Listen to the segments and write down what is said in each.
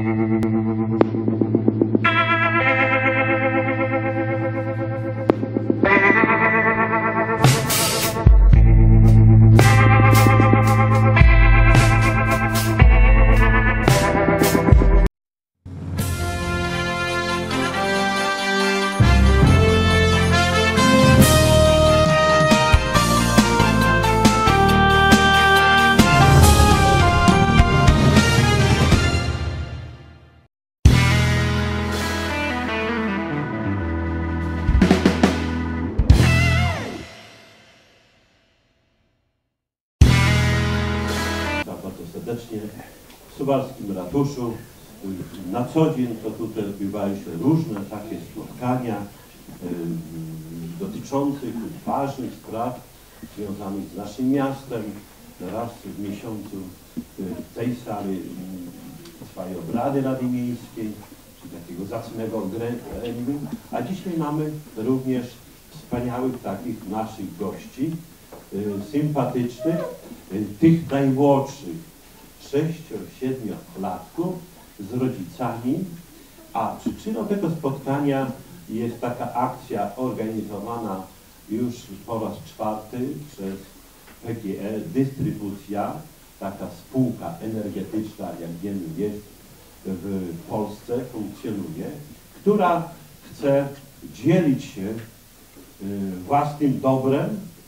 Bardzo serdecznie w Suwalskim Ratuszu. Na co dzień to tutaj odbywają się różne takie spotkania dotyczących ważnych spraw związanych z naszym miastem. Raz w miesiącu w tej sali trwają obrady Rady Miejskiej, czy takiego zacnego gremium, a dzisiaj mamy również wspaniałych takich naszych gości, sympatycznych, tych najmłodszych 6-7-latków z rodzicami, a przyczyną tego spotkania jest taka akcja organizowana już po raz 4 przez PGE Dystrybucja, taka spółka energetyczna, jak wiemy, jest w Polsce, funkcjonuje, która chce dzielić się własnym dobrem,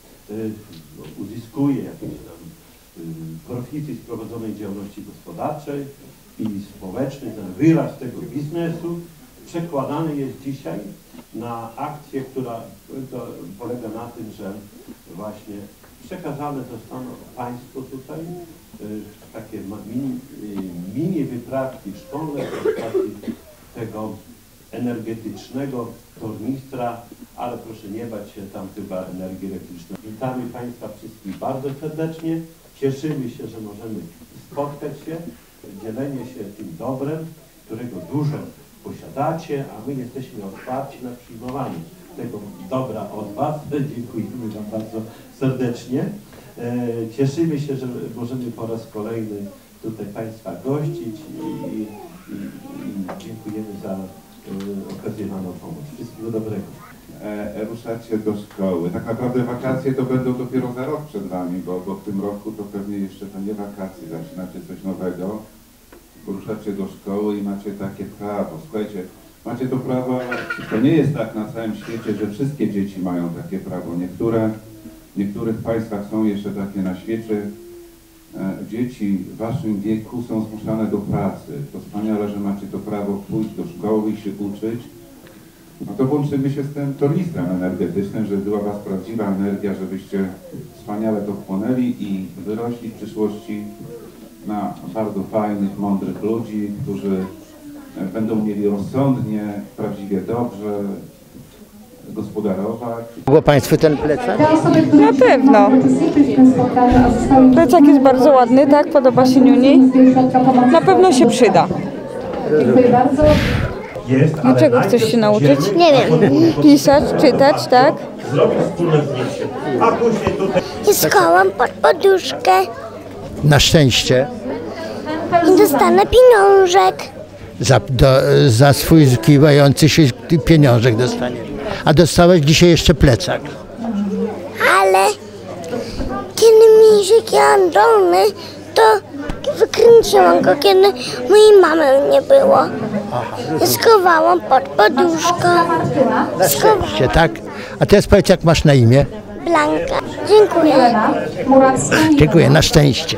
uzyskuje jakieś tam profity z prowadzonej działalności gospodarczej i społecznej, ten wyraz tego biznesu przekładany jest dzisiaj na akcję, która polega na tym, że właśnie przekazane zostaną Państwu tutaj takie mini wyprawki szkolne w postaci tego energetycznego tornistra, ale proszę nie bać się, tam chyba energii elektrycznej. Witamy Państwa wszystkich bardzo serdecznie. Cieszymy się, że możemy spotkać się, dzielenie się tym dobrem, którego dużo posiadacie, a my jesteśmy otwarci na przyjmowanie tego dobra od Was. Dziękujemy Wam bardzo serdecznie. Cieszymy się, że możemy po raz kolejny tutaj Państwa gościć i dziękujemy za okazyjną pomoc. Wszystkiego dobrego. Ruszacie do szkoły. Tak naprawdę wakacje to będą dopiero za rok przed Wami, bo w tym roku to pewnie jeszcze to nie wakacje, zaczynacie coś nowego. Ruszacie do szkoły i macie takie prawo. Słuchajcie, macie to prawo, to nie jest tak na całym świecie, że wszystkie dzieci mają takie prawo. W niektórych państwach są jeszcze takie na świecie. Dzieci w Waszym wieku są zmuszane do pracy. To wspaniale, że macie to prawo pójść do szkoły i się uczyć. No to łączymy się z tym tornistrem energetycznym, żeby była Was prawdziwa energia, żebyście wspaniale to wchłonęli i wyrośli w przyszłości na bardzo fajnych, mądrych ludzi, którzy będą mieli rozsądnie, prawdziwie dobrze gospodarować. Było Państwu ten plecak? Na pewno. Plecak jest bardzo ładny, tak? Podoba się Niuni. Na pewno się przyda. Dziękuję bardzo. Dlaczego chcesz się nauczyć? Nie wiem. Pisać, czytać, tak? Zrobić wspólne zdjęcie. A później tutaj... I schowam pod poduszkę Na szczęście i dostanę pieniążek. za swój kiwający się pieniążek dostanie. A dostałeś dzisiaj jeszcze plecak. Ale kiedy misiek jadł dolny, to wykręciłam go, kiedy mojej mamy nie było. I schowałam pod poduszką. Szczęście, tak? A teraz powiedz, jak masz na imię? Blanka. Dziękuję. Dziękuję, na szczęście.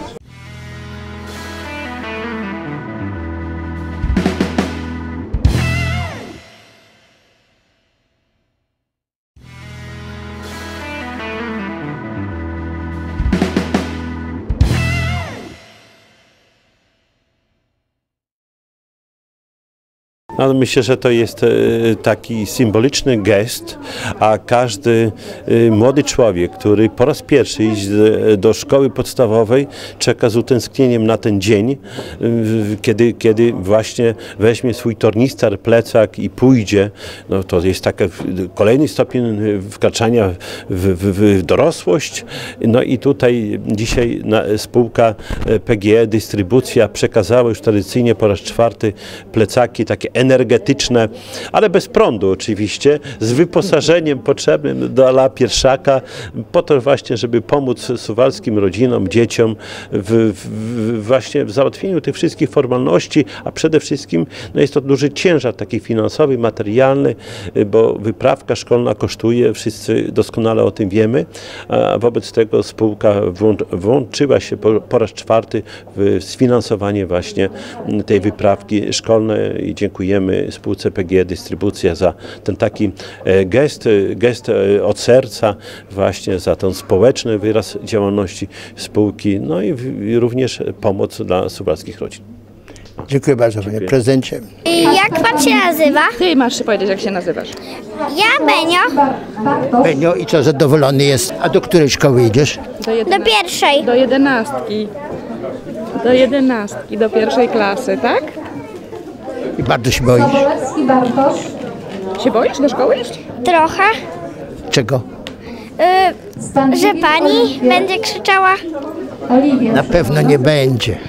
No, myślę, że to jest taki symboliczny gest, a każdy młody człowiek, który po raz pierwszy idzie do szkoły podstawowej, czeka z utęsknieniem na ten dzień, kiedy właśnie weźmie swój tornistar, plecak i pójdzie. No, to jest taki kolejny stopień wkraczania w dorosłość. No i tutaj dzisiaj spółka PGE Dystrybucja przekazała już tradycyjnie po raz czwarty plecaki takie energetyczne, ale bez prądu oczywiście, z wyposażeniem potrzebnym dla pierwszaka, po to właśnie, żeby pomóc suwalskim rodzinom, dzieciom właśnie w załatwieniu tych wszystkich formalności, a przede wszystkim no jest to duży ciężar taki finansowy, materialny, bo wyprawka szkolna kosztuje, wszyscy doskonale o tym wiemy, a wobec tego spółka włączyła się po raz czwarty w sfinansowanie właśnie tej wyprawki szkolnej i dziękujemy spółce PGE Dystrybucja za ten taki gest od serca, właśnie za ten społeczny wyraz działalności spółki, no i również pomoc dla suwalskich rodzin. Dziękuję bardzo, panie prezydencie. Jak pan się nazywa? Ty masz powiedzieć, jak się nazywasz. Ja Benio. Benio, i co, zadowolony jest? A do której szkoły idziesz? Do pierwszej. Do 11. Do 11, do pierwszej klasy, tak? I bardzo się boisz? Się boisz do szkoły iść? Trochę. Czego? Że pani będzie krzyczała. Na pewno nie będzie.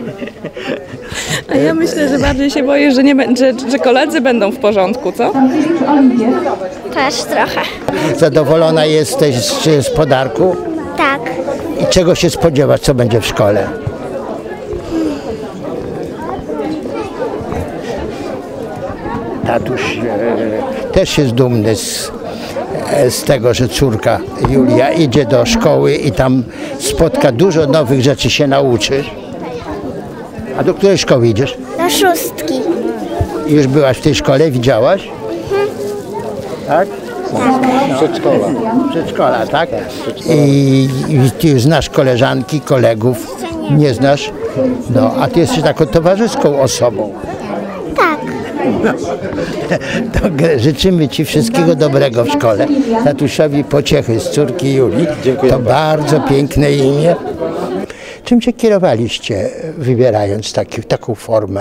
A ja myślę, że bardziej się boję, że koledzy będą w porządku, co? Też trochę. Zadowolona jesteś z podarku? Tak. I czego się spodziewasz, co będzie w szkole? Tatuś też jest dumny z tego, że córka Julia idzie do szkoły i tam spotka dużo nowych rzeczy, się nauczy. A do której szkoły idziesz? Do 6. Już byłaś w tej szkole, widziałaś? Tak? Przedszkola. Przedszkola, tak? I ty już znasz koleżanki, kolegów? Nie znasz? No, a ty jesteś taką towarzyską osobą. Tak. No, to życzymy ci wszystkiego dobrego w szkole. Tatusiowi pociechy z córki Julii. To bardzo piękne imię. Czym się kierowaliście, wybierając taką formę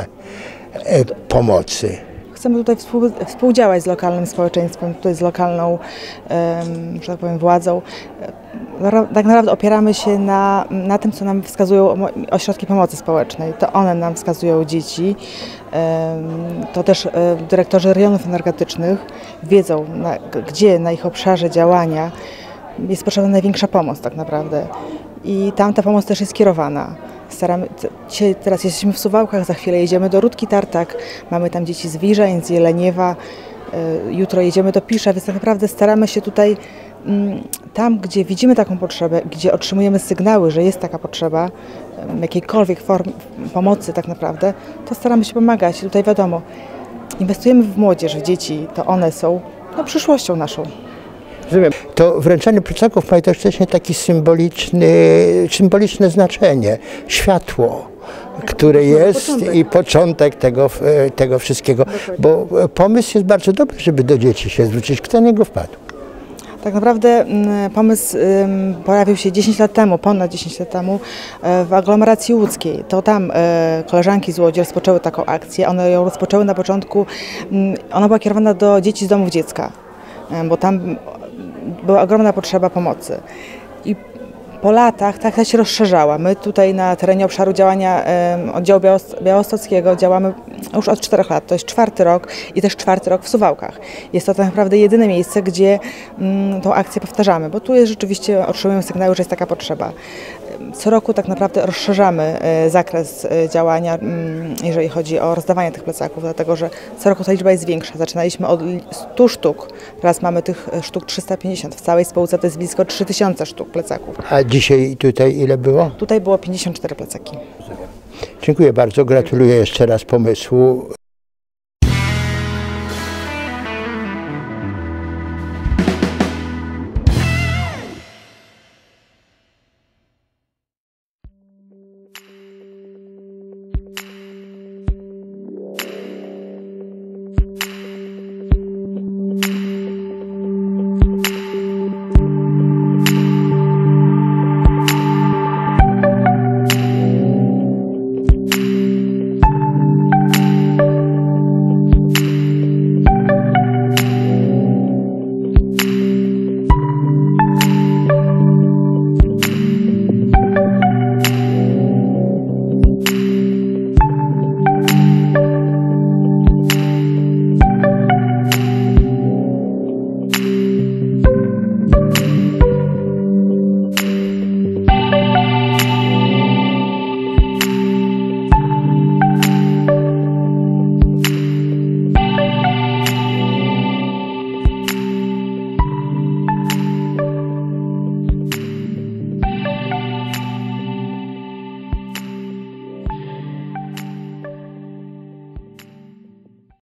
pomocy? Chcemy tutaj współdziałać z lokalnym społeczeństwem, tutaj z lokalną, że tak powiem, władzą. Tak naprawdę opieramy się na tym, co nam wskazują ośrodki pomocy społecznej. To one nam wskazują dzieci. To też dyrektorzy rejonów energetycznych wiedzą, gdzie na ich obszarze działania jest potrzebna największa pomoc tak naprawdę. I tam ta pomoc też jest kierowana. Teraz jesteśmy w Suwałkach, za chwilę jedziemy do Rudki Tartak, mamy tam dzieci z Wiżań, z Jeleniewa, jutro jedziemy do Pisza, więc tak naprawdę staramy się tutaj, tam gdzie widzimy taką potrzebę, gdzie otrzymujemy sygnały, że jest taka potrzeba, jakiejkolwiek formy pomocy tak naprawdę, to staramy się pomagać. Tutaj wiadomo, inwestujemy w młodzież, w dzieci, to one są przyszłością naszą. To wręczanie plecaków ma jednocześnie taki symboliczne znaczenie. Światło, które jest i początek tego wszystkiego. Bo pomysł jest bardzo dobry, żeby do dzieci się zwrócić. Kto na niego wpadł? Tak naprawdę pomysł pojawił się 10 lat temu, ponad 10 lat temu w aglomeracji łódzkiej. To tam koleżanki z Łodzi rozpoczęły taką akcję. One ją rozpoczęły na początku, ona była kierowana do dzieci z domów dziecka, bo tam była ogromna potrzeba pomocy. I po latach tak się rozszerzała. My tutaj na terenie obszaru działania oddziału białostockiego działamy już od 4 lat. To jest 4. rok i też 4. rok w Suwałkach. Jest to tak naprawdę jedyne miejsce, gdzie tą akcję powtarzamy, bo tu jest rzeczywiście, otrzymujemy sygnały, że jest taka potrzeba. Co roku tak naprawdę rozszerzamy zakres działania, jeżeli chodzi o rozdawanie tych plecaków, dlatego że co roku ta liczba jest większa. Zaczynaliśmy od 100 sztuk, teraz mamy tych sztuk 350. W całej spółce to jest blisko 3000 sztuk plecaków. A dzisiaj tutaj ile było? Tutaj było 54 plecaki. Dziękuję bardzo, gratuluję jeszcze raz pomysłu.